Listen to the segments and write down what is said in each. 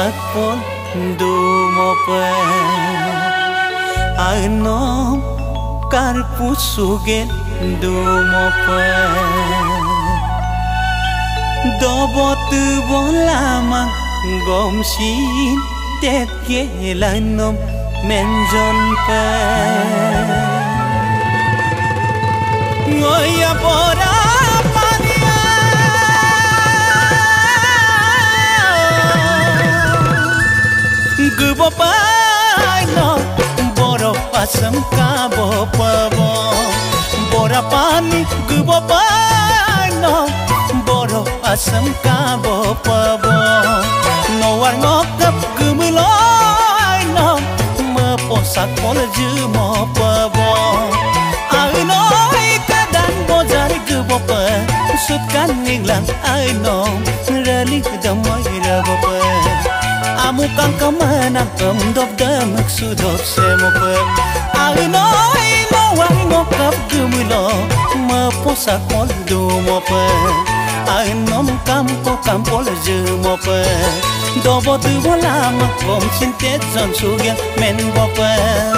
sakpon du mope Ainom karpu sugen du mope Dobot bolama gomsin tet gelanom menjon pe Ngoya pora pania Gubo pai no boro pasam ka bo pabo Bora pani gubo pai no boro pasam ka bo pabo No war ngokap gumuloy no me posak pol ju mo pabo Ai nói kadan bozar gubo pa sutkan ninglang ai no rali damai rabapa Amukang kamanang kamdop damak sudop semope Ai nói no wai ngokap gumulo me posak pol du mo pa Ai nom kampo la ju mo pa Dobo tu bola ma kom sintet zon sugen men bo pa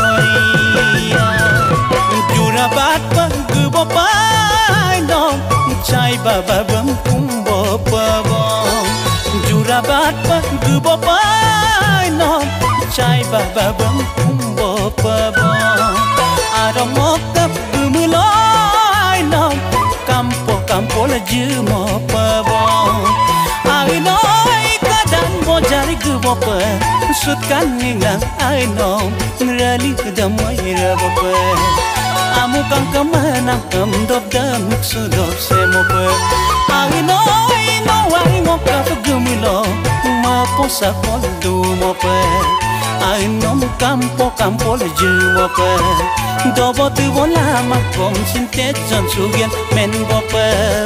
Jura bat pa gubo pa no chai baba bam kum bo pa bo Jura bat pa gubo pa no chai baba bam kum bo pa bo Arong mokap gumuloy no kampo la ju mo pa bo Ai nói kadan bojari gubo pa sutkan ninglang ai no rali damai rabapa Amukang kamanang kamdop damik sudop semope Ai nói no wai ngokap gumilo maposak pol du mope Ai nom kampo la ju mope Dobo tu bola ma kom sintet zon sugen men bope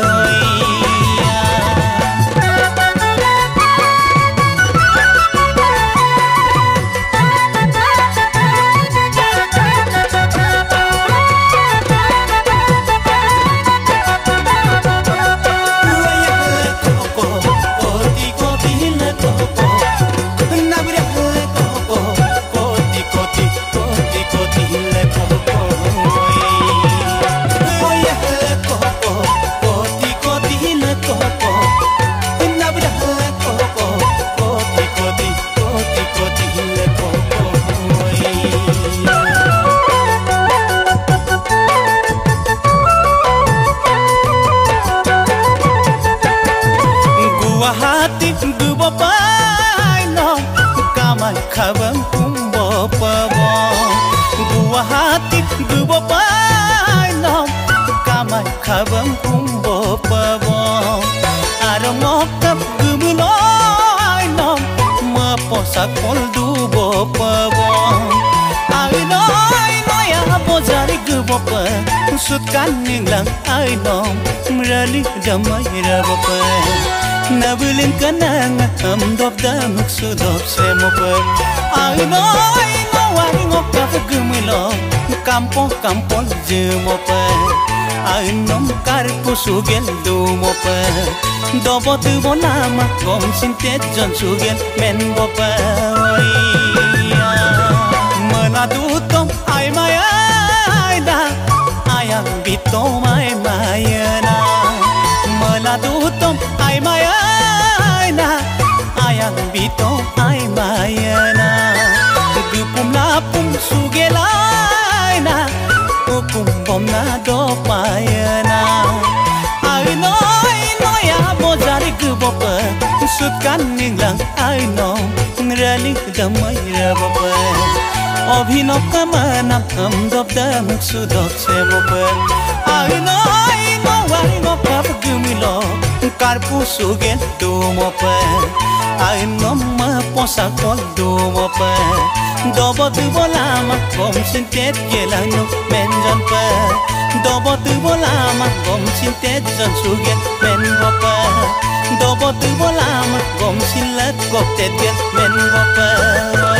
Hati gubo pai no kamai khabam kumbo pabo Gua hati gubo pai no kamai khabam kumbo pabo Arong ngokap gumuloy no me posak pol dubo pabo Ai nói ya bozari gubo pa sutkan ninglang ai no rali damai rabapa Nabulin kanang amdop damak sudop semope Ai nói no wai ngokap gumilo kampo jumope Ai nom karpu sugen du mope Dobo tu bolama kom sintet zon sugen men bope Menadutom ai maya da ayang bito mai mayana Menadutom ai maya na ayang bito ai mayana Gupum lapum sugelay na ukum bom na do mayana Ai nói ya bozari gubo pa sutkan ninglang ai no rali damai rabapa Obhinop kamanang kamdop damak sudop semope Ai nói no wai ngokap gumilo karpu sugen du mope Ai nom ma posak pol du mope Dobo tu bola ma kom sintet gelano menjon pe Dobo tu bola ma kom sintet zon sugen men bope Dobo tu bola ma kom silat kop tet gel men bope